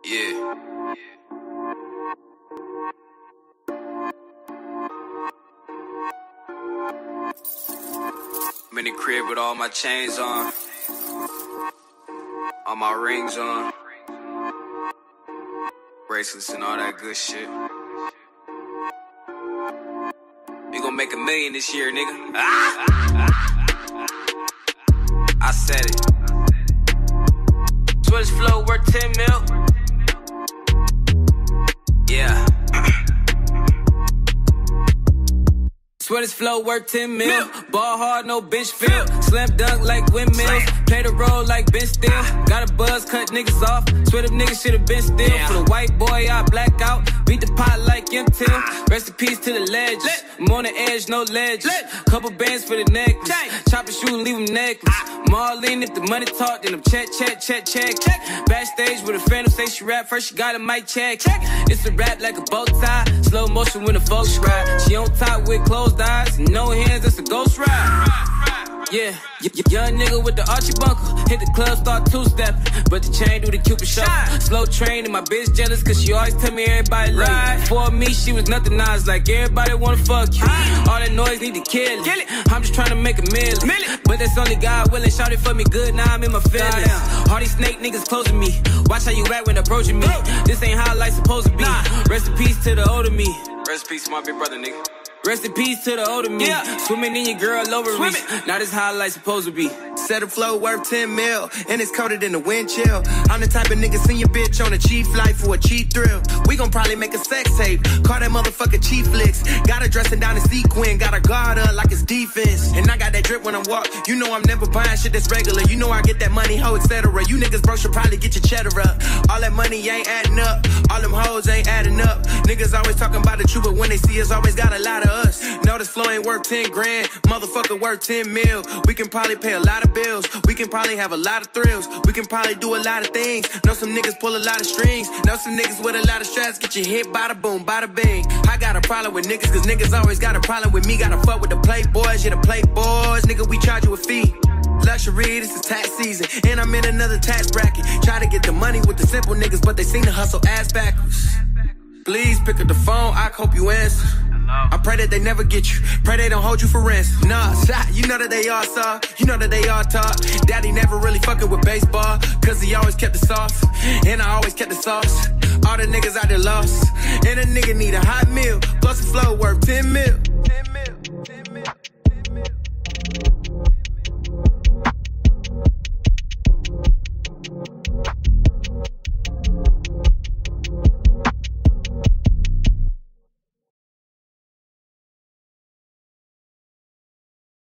Yeah. I'm in the crib with all my chains on, all my rings on, bracelets and all that good shit. We gon' make $1 million this year, nigga. I said it. Switch flow worth 10 mil. Yeah. Switch flow worth 10 mil. Ball hard, no bench feel. Slam dunk like windmills. Play the role like Ben Still. Got a buzz, cut niggas off. Swear them niggas should've been still. For the white boy, I black out. Beat the pot like M-Till. Rest in peace to the legends. I'm on the edge, no ledges. Couple bands for the necklace. Chop and shoot and leave them necklace. Marlene, if the money talk, then I'm check. Backstage with a phantom, say she rap. First she got a mic check. It's a rap like a bow tie. Slow motion when the folks ride. She on top with closed eyes. No hands, it's a ghost ride. Yeah, young nigga with the Archie bunker. Hit the club, start two-stepping, but the chain do the Cupid shuffle. Slow train and my bitch jealous, cause she always tell me everybody love you. For me, she was nothing nice, like everybody wanna fuck you. All that noise need to kill it. I'm just trying to make $1 million, but that's only God willing. Shout it for me good, now I'm in my feelings. All these snake niggas closing me. Watch how you act when approaching me. This ain't how life's supposed to be. Rest in peace to the older me. Rest in peace to my big brother, nigga. Rest in peace to the older me. Swimming in your girl over me. Now this how life's supposed to be. Set a flow worth 10 mil, and it's coated in the wind chill. I'm the type of nigga send your bitch on a cheap flight for a cheap thrill. We gon' probably make a sex tape. Call that motherfucker cheap flicks. Got her dressing down in sequin, got her guard up like it's defense. And I got that drip when I walk. You know I'm never buying shit that's regular. You know I get that money, hoe, etc. You niggas bro should probably get your cheddar up. All that money ain't adding up. All them hoes ain't adding up. Niggas always talking about the truth, but when they see us, always got a lot of us. Know this flow ain't worth 10 grand. Motherfucker worth 10 mil. We can probably pay a lot of bills. We can probably have a lot of thrills. We can probably do a lot of things. Know some niggas pull a lot of strings. Know some niggas with a lot of stress. Get you hit, bada boom, bada bing. I got a problem with niggas, cause niggas always got a problem with me. Gotta fuck with the playboys, yeah, the playboys. Nigga, we charge you a fee. Luxury, this is tax season, and I'm in another tax bracket. Try to get the money with the simple niggas, but they seem to hustle ass backwards. Please pick up the phone, I hope you answer. I pray that they never get you. Pray they don't hold you for ransom. Nah, you know that they all saw. You know that they all talk. Daddy never really fucking with baseball, cause he always kept it soft, and I always kept the sauce. All the niggas out there lost, and a nigga need a hot meal, plus a flow worth 10 mil.